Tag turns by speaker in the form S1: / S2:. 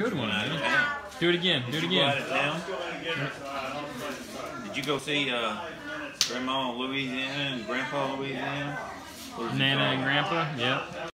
S1: good one, man. Do it again. Do it again.
S2: Did you go see Grandma Louisiana and Grandpa Louisiana?
S1: Nana and Grandpa? Yep.